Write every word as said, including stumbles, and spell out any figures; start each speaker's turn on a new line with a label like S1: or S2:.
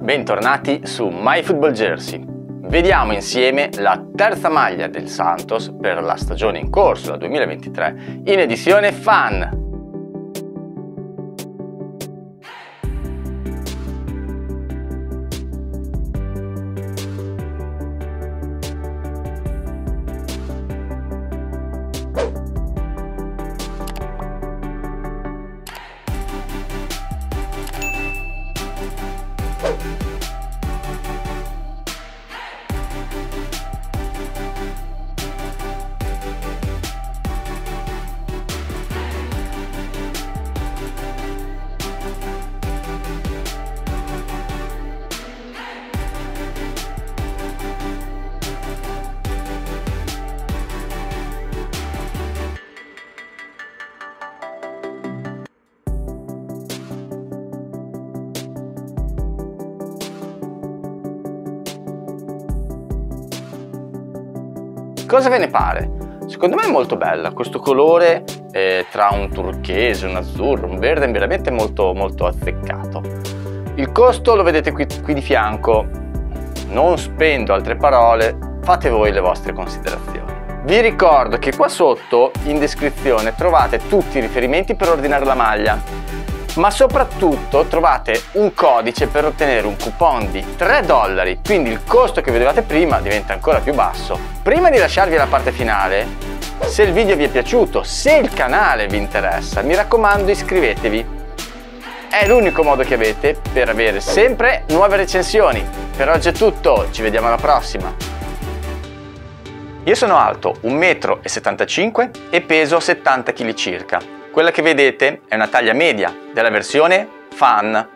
S1: Bentornati su MyFootballJersey. Vediamo insieme la terza maglia del Santos per la stagione in corso, la duemilaventitré, in edizione Fan. Cosa ve ne pare? Secondo me è molto bella, questo colore eh, tra un turchese, un azzurro, un verde è veramente molto, molto azzeccato. Il costo lo vedete qui, qui di fianco, non spendo altre parole, fate voi le vostre considerazioni. Vi ricordo che qua sotto in descrizione trovate tutti i riferimenti per ordinare la maglia, ma soprattutto trovate un codice per ottenere un coupon di tre dollari, quindi il costo che vedevate prima diventa ancora più basso. Prima di lasciarvi la parte finale, se il video vi è piaciuto, se il canale vi interessa, mi raccomando iscrivetevi. È l'unico modo che avete per avere sempre nuove recensioni. Per oggi è tutto, ci vediamo alla prossima. Io sono alto un metro e settantacinque e peso settanta chili circa. Quella che vedete è una taglia media della versione Fan.